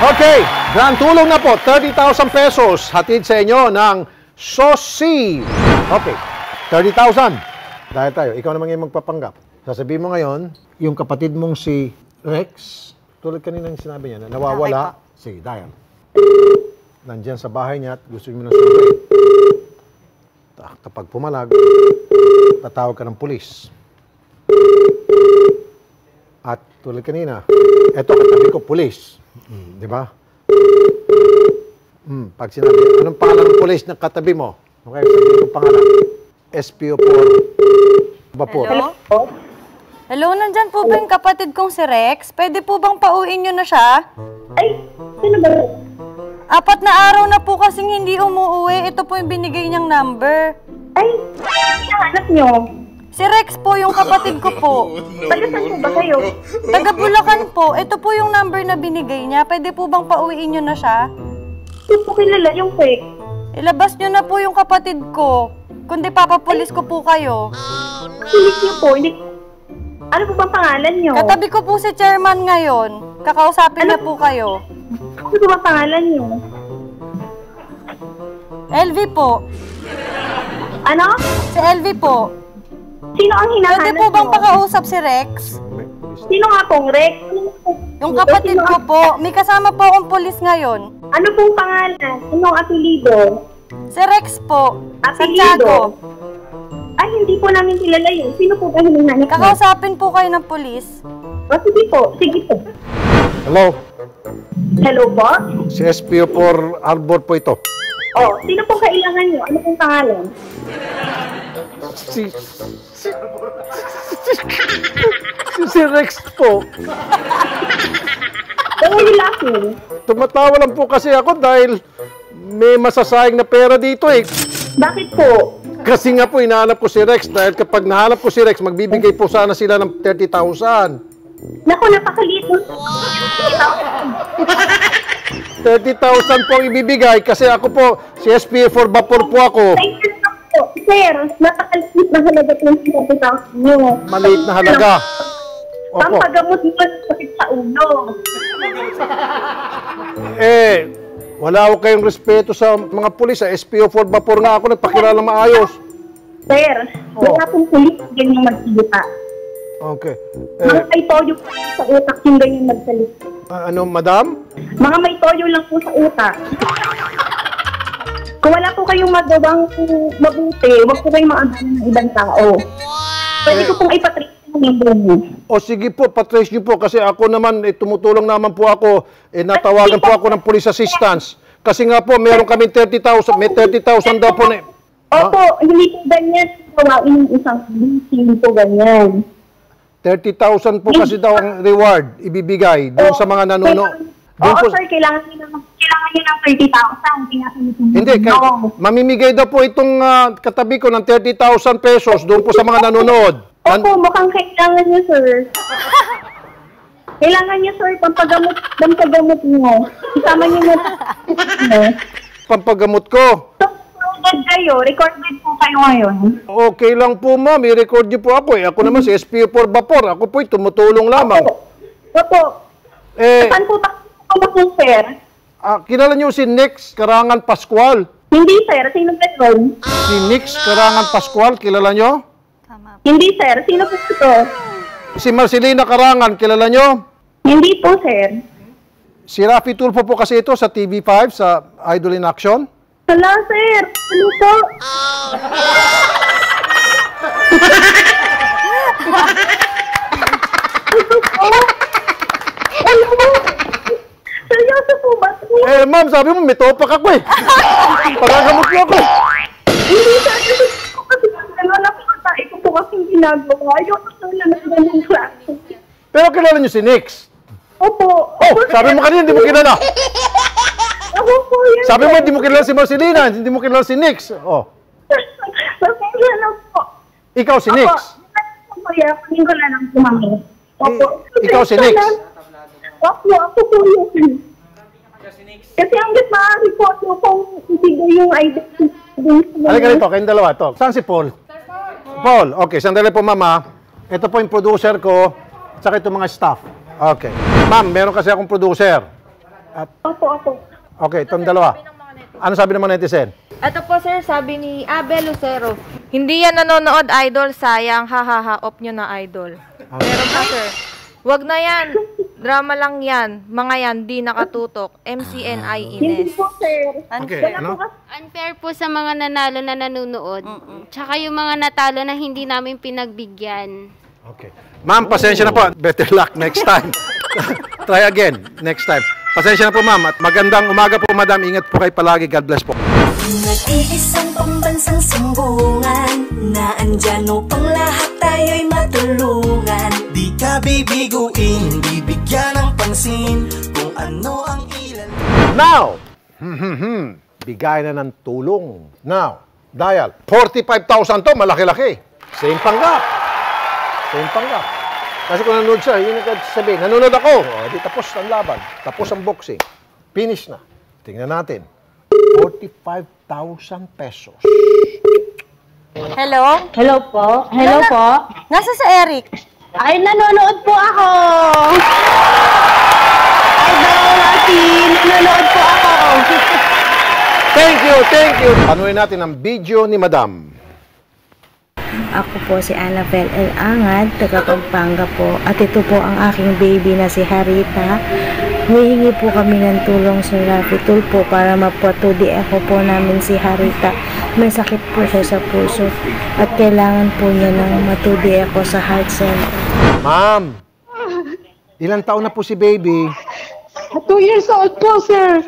Okay, grand tulong na po, 30,000 pesos. Hatid sa inyo ng Sosi. Okay, 30,000. Dahil tayo, ikaw naman yung magpapanggap. Sasabihin mo ngayon, yung kapatid mong si Rex, tulad kanina yung sinabi niya, na nawawala. Sige, dial. Nandyan sa bahay niya at gusto mo na sabihin. Kapag pumalag, tatawag ka ng pulis. At tulad kanina, eto, katabi ko, pulis. Di ba? Pag sinabi, anong pangalan ng pulis na katabi mo? Okay, sabihin yung pangalan. SPO4 Vapor. Hello? Hello, nandyan po ba yung kapatid kong si Rex? Pwede po bang pauwiin nyo na siya? Ay, sino ba? 4 na araw na po kasing hindi umuwi. Ito po yung binigay niyang number. Ay, hinahanap nyo? Si Rex po, yung kapatid ko po. Taga saan po ba kayo? Taga Bulacan po. Ito po yung number na binigay niya. Pwede po bang pauwiin nyo na siya? Hindi po kilala yung fake. Ilabas nyo na po yung kapatid ko. Kundi papapulis ko po kayo. Pilit nyo po, hindi... Ano po bang pangalan nyo? Katabi ko po si chairman ngayon. Kakausapin niya po kayo. Ano po bang pangalan nyo? LV po. Ano? Si LV po. Sino ang hinahanap Pwede po bang pakausap si Rex? Sino nga pong Rex? Yung kapatid ko po. May kasama po akong pulis ngayon. Ano pong pangalan? Anong apelido? Si Rex po. Apelido? Santiago. Ay, hindi po namin kilala yun. Sino po ba hinahanap nyo? Kakausapin po kayo ng pulis. O, sige po. Sige po. Hello, Hello po? si SPO4 Arbor po ito. O, sino pong kailangan nyo? Ano pong pangalan? Si Rex po. Why are you laughing? Tumatawa lang po kasi ako dahil may masasayang na pera dito eh. Bakit po? Kasi nga po, hinahanap ko si Rex dahil kapag nahanap ko si Rex, magbibigay po sana sila ng 30,000. Naku, napakaliit mo. 30,000 po ang ibibigay kasi ako po, si SPA4 Vapor po ako. Thank you po. Sir, napakaliit na halaga ng 30,000 nyo. Maliit na halaga. Opo. Pampagamot mo sakit sa ulo. Eh, wala ko kayong respeto sa mga pulis. Sa SPO4 Vapor nga ako, nagpakilala maayos. Sir, wala pong pulis ganyan magsalita. Okay. Mga may toyo sa utak yung ganyan magsalita. Ano, madam? Mga may toyo lang po sa utak. Kung wala po kayong magawang mabuti, huwag po kayong maagalan ng ibang tao. Pwede ko pong ipatrace ng number mo. O sige po, patrace niyo po kasi ako naman, tumutulong naman po ako, natawagan po ako ng police assistance. Kasi nga po, meron kaming 30,000, may 30,000 daw po na... Opo, hindi po ganyan. Kawain yung isang hindi po ganyan. 30,000 po kasi daw ang reward ibibigay doon sa mga nanonood. Oo, sir, kailangan nyo ng 30,000. Hindi, mamimigay daw po itong katabi ko ng 30,000 pesos doon po sa mga nanonood. Opo, mukhang kailangan nyo, sir. Kailangan nyo, sir, pampagamot nyo. Isama nyo na. Pampagamot ko. Recorded po kayo ngayon. Okay lang po, ma'am. I-record niyo po ako. Ako naman si SPO4 Vapor. Ako po'y tumutulong lamang. Opo. Saan po po, sir? Kilala niyo si Nix Karangan Pascual? Hindi, sir. Sino po ito? Si Nix Karangan Pascual, kilala niyo? Hindi, sir. Sino po ito? Si Marcelina Karangan, kilala niyo? Hindi po, sir. Si Rafi Tulfo po kasi ito sa TV5, sa Idol in Action. Hala, sir. Ano po? Seryoso po ba? Eh, ma'am, sabi mo, may topak ako eh. Pagagamot mo ako eh. Hindi, sir. Kasi gano'n na po tayo ko po kasing ginagawa. Ayoko na ng ganung klase. Pero kilala niyo si Nix? Opo. Oh, sabi mo kanina, hindi mo kilala. Ako po yan. Sabi mo, hindi mo kilala si Marcelina, hindi mo kilala si Nix. Oh. Pasensya na po. Ikaw si Nix. Opo, kuya. Kunin ko na lang si mami. Opo. Ikaw si Nix. Opo, ako po yun. Kasi hanggat maaari po ako kung ibigay yung identity. Halika rito, kayong dalawa. To. Saan si Paul? Paul, okay. Sandali po, mama. Ito po yung producer ko, saka itong mga staff. Okay. Ma'am, meron kasi akong producer. Opo. Okay, itong dalawa. Ano sabi ng mga netizen? Ito po sir, sabi ni Abel Lucero. Hindi yan nanonood, idol. Sayang, hahaha, off nyo na, idol. Meron pa sir. Wag na yan. Drama lang yan. Mga yan, di nakatutok. MCNI Hindi Ines. po, sir. Okay, ano? Unfair po sa mga nanalo na nanonood. Tsaka yung mga natalo na hindi namin pinagbigyan. Okay. Ma'am, pasensya na po. Better luck next time. Try again next time. Pasensya na po, ma'am. At magandang umaga po, madam. Ingat po kayo palagi. God bless po. Nag-iisang pambansang simbungan na andyan upang lahat tayo'y matulungan. Di ka bibiguin, bibigyan ng pansin kung ano ang ilan. Now, bigay na ng tulong. Now, dial. 45,000 to, malaki-laki. Same panggap. Same panggap. Kasi kung nanonood siya, yun ang sabi, nanonood ako. O, di tapos ang laban. Tapos ang boxing. Finish na. Tingnan natin. 45,000 pesos. Hello? Hello po. Hello po. Nasa si Eric? Ay, nanonood po ako. Idol, Ati, nanonood po ako. Thank you, thank you. Panuhin natin ang video ni Madam. Ako po si Annabel L. Angad, taga Pampanga po. At ito po ang aking baby na si Harita. Humihingi po kami ng tulong sa Rafi Tulpo para mapatudi ako po namin si Harita. May sakit po siya sa puso at kailangan po niya ng matudi ako sa heart center. Ma'am, ilang taon na po si baby? 2 years old po, sir.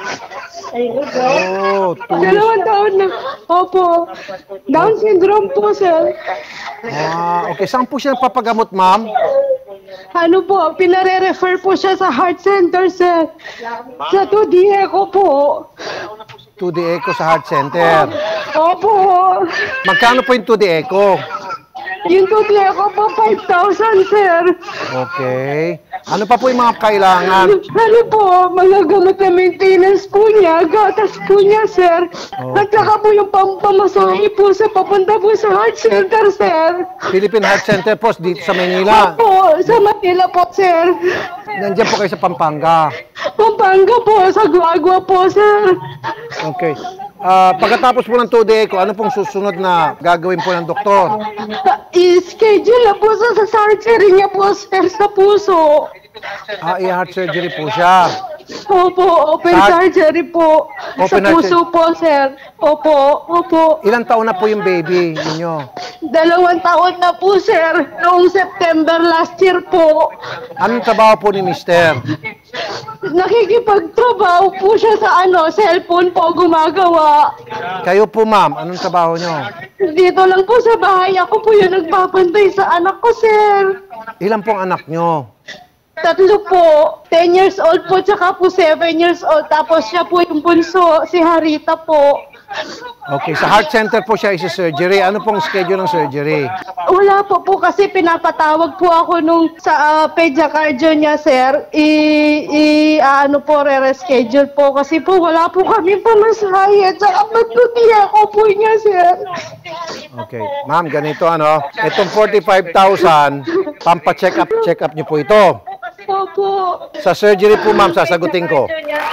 Oh, 2 years. 2 taon na. Opo. Down syndrome po, sir. Okay. Saan po siya papagamot, ma'am? Ano po, pinare-refer po siya sa heart center, sir. Sa 2D Echo po. 2D Echo sa Heart Center. Opo. Magkano po yung 2D Echo? Yung 2D Echo po, 5,000, sir. Okay. Ano pa po yung mga kailangan? Ano po, mga gamot na maintenance po niya, gatas po niya, sir. At saka po yung pampamasahe po sa papunta po sa heart center, sir. Philippine Heart Center po dito sa Manila. Opo, sa Manila po, sir. Nandiyan po kayo sa Pampanga. Pampanga po, sa Guagua po, sir. Okay. Pagkatapos po ng 2D Echo, ano pong susunod na gagawin po ng doktor? I-schedule na po sa surgery niya po, sir, sa puso. I-heart surgery po siya. Opo, open surgery po. Sa Open heart puso po, sir. Opo. Ilang taon na po yung baby ninyo? 2 taon na po, sir. Noong September last year po. Anong trabaho po ni mister? Nakikipagtrabaho po siya sa cellphone po gumagawa. Kayo po, ma'am, anong trabaho nyo? Dito lang po sa bahay. Ako po yung nagbabantay sa anak ko, sir. Ilan pong anak nyo? 3 po. 10 years old po, tsaka po 7 years old. Tapos siya po yung bunso, si Harita po. Okay, sa heart center po siya isi-surgery. Ano pong schedule ng surgery? Wala po kasi pinapatawag po ako nung sa pedia-cardio niya, sir. Re-reschedule po. Kasi po wala po kami pamasahe. At saka magtutiya ko po niya, sir. Okay. Ma'am, ganito Itong 45,000, pampa-check up niyo po ito. Opo. Sa surgery po, ma'am, sasagutin ko.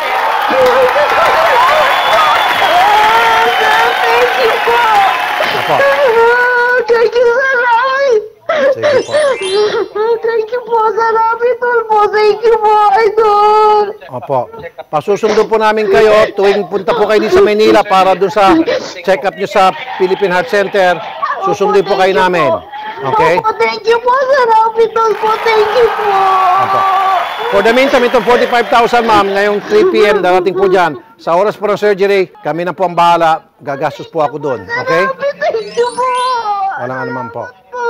Thank you po. Apo. Thank you, sir. Sige po. Thank you po, sir. Tulpo. Thank you po, idol. Opo. Pasusundo po namin kayo tuwing punta po kayo din sa Manila para doon sa check-up nyo sa Philippine Heart Center. Susunduin po kayo namin. Okay? Opo, thank you po, sir. Tulpo. Thank you po. Opo. For the meantime, itong 45,000, ma'am, ngayong 3 p.m. darating po dyan. Sa oras po ng surgery, kami na po ang bahala. Gagastos po ako doon. Okay? Thank you po. Walang anuman po.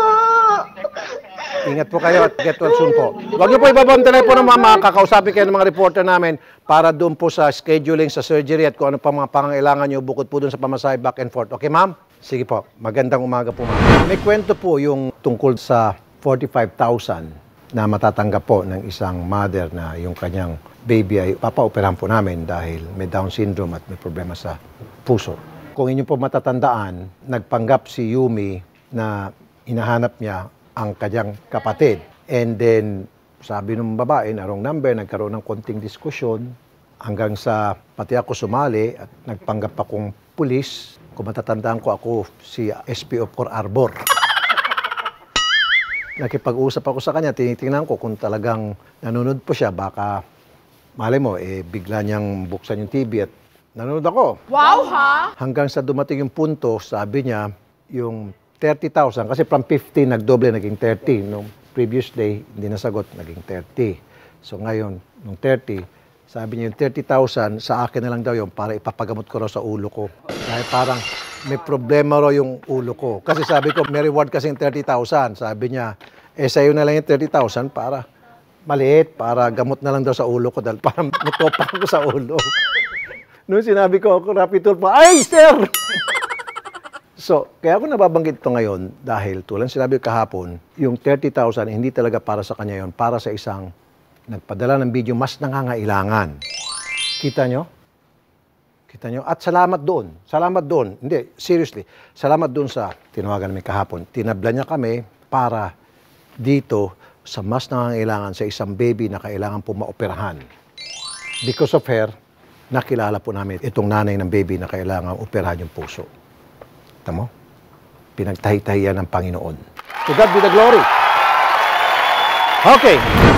Ingat po kayo at get well soon po. Huwag niyo po ibaba ang telepono, mama. Kakausapin kayo ng mga reporter namin para doon po sa scheduling, sa surgery at kung ano pa mga pangangailangan niyo bukod po doon sa pamasahe back and forth. Okay, ma'am? Sige po. Magandang umaga po, ma'am. May kwento po yung tungkol sa 45,000 na matatanggap po ng isang mother na yung kanyang baby ay papaoperahan po namin dahil may Down syndrome at may problema sa puso. Kung inyo po matatandaan, nagpanggap si Yumi na hinahanap niya ang kanyang kapatid. And then, sabi ng babae na wrong number, nagkaroon ng konting diskusyon. Hanggang sa pati ako sumali at nagpanggap akong pulis. Kung matatandaan ko, ako si SP of Cor Arbor. Nakipag-usap ako sa kanya, tinitingnan ko kung talagang nanonood po siya. Baka, malay mo, bigla niyang buksan yung TV at nanonood ako. Wow, ha? Hanggang sa dumating yung punto, sabi niya, yung 30,000, kasi from 15, nagdoble, naging 30. Nung previous day, hindi nasagot, naging 30. So ngayon, nung 30, sabi niya yung 30,000, sa akin na lang daw yun para ipapagamot ko raw sa ulo ko. Dahil parang may problema raw yung ulo ko. Kasi sabi ko, may reward kasing 30,000. Sabi niya, sa'yo na lang yung 30,000 para maliit, para gamot na lang daw sa ulo ko dahil parang mutopak ko sa ulo. Noong sinabi ko, ako Rapid pa, ay, sir! So, kaya ako nababanggit ito ngayon dahil tulad sinabi kahapon, yung 30,000 hindi talaga para sa kanya yon, para sa isang nagpadala ng video mas nangangailangan. Kita nyo? Kita nyo? At salamat doon. Salamat doon. Hindi, seriously. Salamat doon sa tinawagan namin kahapon. Tinabla niya kami para dito sa mas nangangailangan sa isang baby na kailangan po maoperahan. Because of her, nakilala po namin itong nanay ng baby na kailangan operahan yung puso. Tamo? Pinagtahi-tahiyan ng Panginoon. To God be the glory. Okay.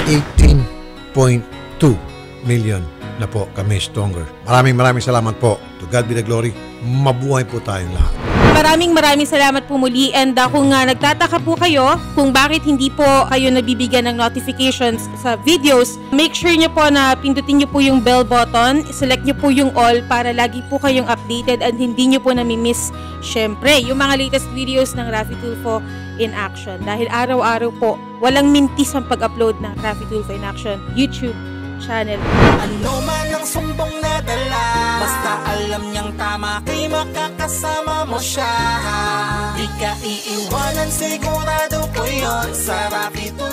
18.2 million na po kami stronger. Maraming salamat po. To God be the glory. Mabuhay po tayong lahat. Maraming salamat po muli and kung nagtataka po kayo kung bakit hindi po kayo nabibigyan ng notifications sa videos, make sure nyo po na pindutin nyo po yung bell button, select nyo po yung all para lagi po kayong updated and hindi nyo po namimiss syempre yung mga latest videos ng Raffy Tulfo in Action. Dahil araw-araw po, walang mintis ang pag-upload ng Raffy Tulfo in Action YouTube channel. Ano man ang sumbong na dala, basta alam niyang tama kay makakasama mo siya. Di ka iiwanan, sigurado ko yun sa Raffy Tulfo.